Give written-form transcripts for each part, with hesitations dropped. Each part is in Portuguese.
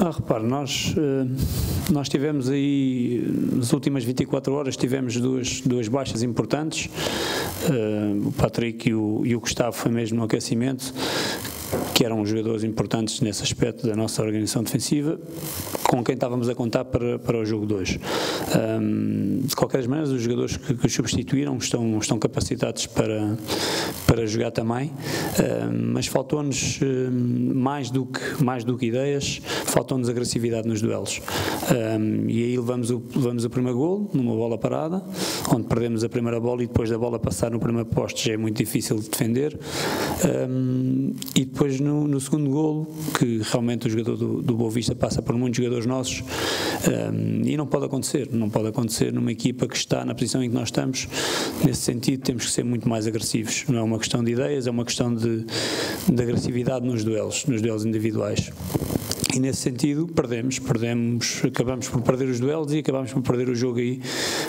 Repare, nós tivemos aí, nas últimas 24 horas, tivemos duas baixas importantes, o Patrick e o Gustavo foi mesmo no aquecimento, que eram jogadores importantes nesse aspecto da nossa organização defensiva, com quem estávamos a contar para o jogo 2. De qualquer maneira, os jogadores que os substituíram estão capacitados para jogar também, mas faltou-nos mais do que ideias, faltou-nos agressividade nos duelos. E aí levamos o primeiro golo, numa bola parada, onde perdemos a primeira bola e depois da bola passar no primeiro poste já é muito difícil de defender. E depois no segundo golo, que realmente o jogador do Boa Vista passa por muitos jogadores nossos, e não pode acontecer numa equipa que está na posição em que nós estamos. Nesse sentido temos que ser muito mais agressivos, não é uma questão de ideias, é uma questão de agressividade nos duelos individuais. E nesse sentido acabamos por perder os duelos e acabamos por perder o jogo aí.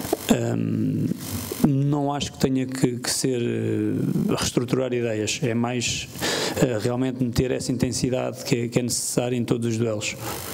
Não acho que tenha que ser reestruturar ideias, é mais realmente meter essa intensidade que é necessária em todos os duelos.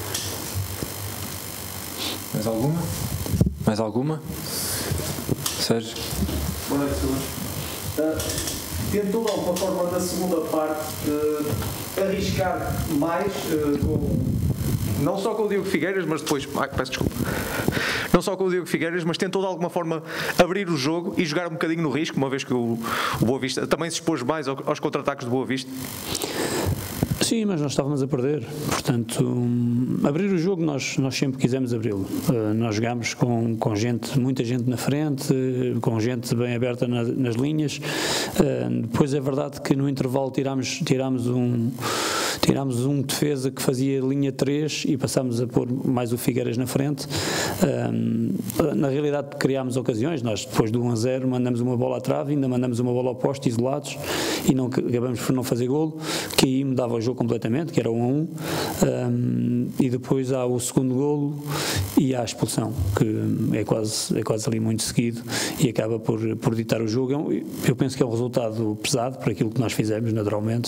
Mais alguma? Sérgio? Boa noite, senhores. Tentou de alguma forma na segunda parte arriscar mais não só com o Diogo Figueiras, mas depois, peço desculpa, não só com o Diogo Figueiras, mas tentou de alguma forma abrir o jogo e jogar um bocadinho no risco, uma vez que o Boa Vista também se expôs mais aos contra-ataques do Boa Vista. Sim, mas nós estávamos a perder, portanto, abrir o jogo nós sempre quisemos abri-lo. Nós jogámos com muita gente na frente, com gente bem aberta nas linhas. Depois é verdade que no intervalo tirámos um defesa que fazia linha 3 e passámos a pôr mais o Figueiras na frente. Na realidade criámos ocasiões, nós depois do 1-0 mandamos uma bola à trave, ainda mandamos uma bola ao poste, isolados, e acabamos por não fazer golo, que aí mudava o jogo completamente, que era 1-1, e depois há o segundo golo e há a expulsão, que é quase ali muito seguido e acaba por ditar o jogo. Eu penso que é um resultado pesado para aquilo que nós fizemos, naturalmente,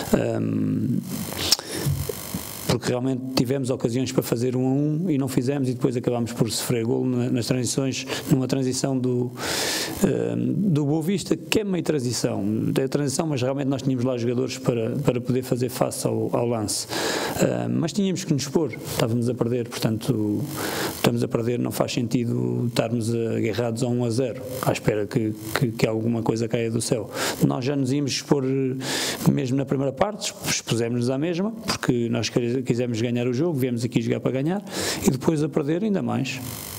porque realmente tivemos ocasiões para fazer 1-1 e não fizemos, e depois acabámos por sofrer golo nas transições, numa transição do Boa Vista, que é meio transição, mas realmente nós tínhamos lá jogadores para poder fazer face ao lance, mas tínhamos que nos expor, estávamos a perder, portanto estamos a perder, não faz sentido estarmos agarrados a 1-0 à espera que alguma coisa caia do céu. Nós já nos íamos expor mesmo na primeira parte, expusemos-nos à mesma, porque nós quisemos ganhar o jogo, viemos aqui jogar para ganhar, e depois a perder ainda mais.